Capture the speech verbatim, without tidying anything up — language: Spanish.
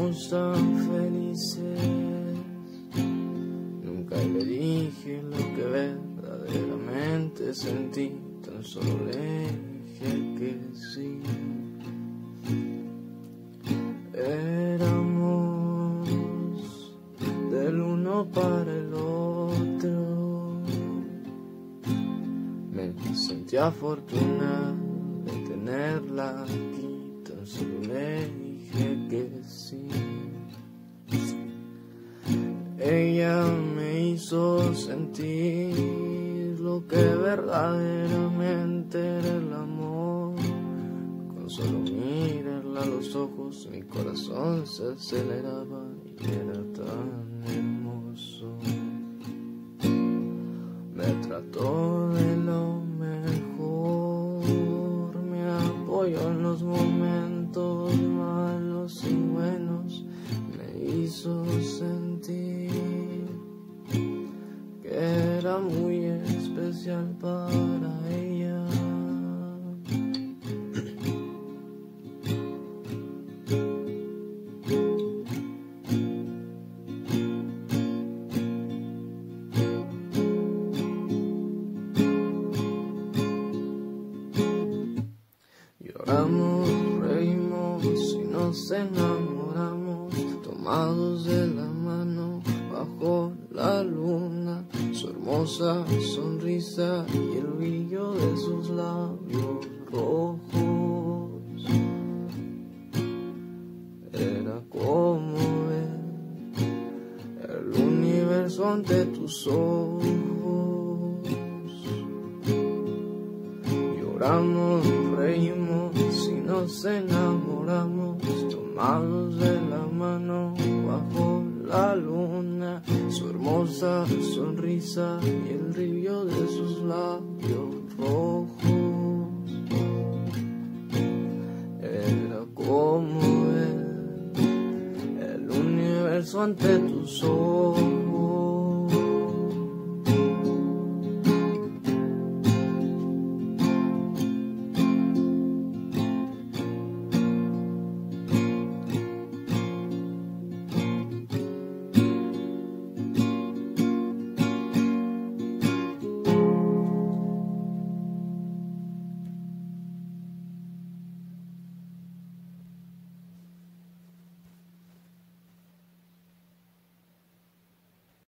Éramos tan felices, nunca le dije lo que verdaderamente sentí, tan solo le dije que sí. Éramos del uno para el otro, me sentí afortunado de tenerla aquí, tan solo le dije que sí. Ella me hizo sentir lo que verdaderamente era el amor. Con solo mirarla a los ojos mi corazón se aceleraba y era tan hermoso. Me trató de lo mejor, me apoyó en los momentos malos y buenos, me hizo sentir que era muy especial para ella. Lloramos, reímos y nos enamoramos, tomados de la mano bajo la luna, su hermosa sonrisa y el brillo de sus labios rojos. Era como ver el universo ante tus ojos. Lloramos, reímos y nos enamoramos, tomados de la mano bajo la luna, su hermosa sonrisa y el brillo de sus labios rojos. Era como ver el universo ante tus ojos.